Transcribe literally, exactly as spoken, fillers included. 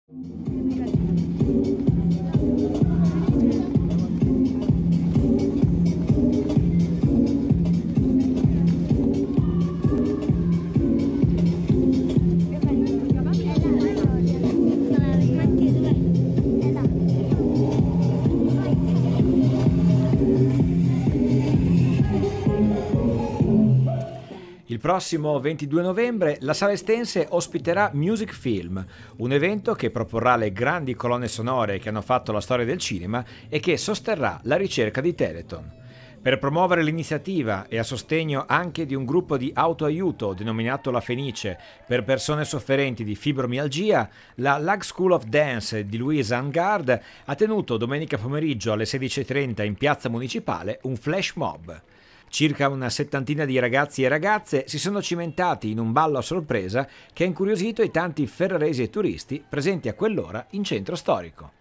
Il prossimo ventidue novembre la Sala Estense ospiterà Music Film, un evento che proporrà le grandi colonne sonore che hanno fatto la storia del cinema e che sosterrà la ricerca di Telethon. Per promuovere l'iniziativa e a sostegno anche di un gruppo di autoaiuto denominato La Fenice per persone sofferenti di fibromialgia, la Lag School of Dance di Louise Angard ha tenuto domenica pomeriggio alle sedici e trenta in piazza municipale un flash mob. Circa una settantina di ragazzi e ragazze si sono cimentati in un ballo a sorpresa che ha incuriosito i tanti ferraresi e turisti presenti a quell'ora in centro storico.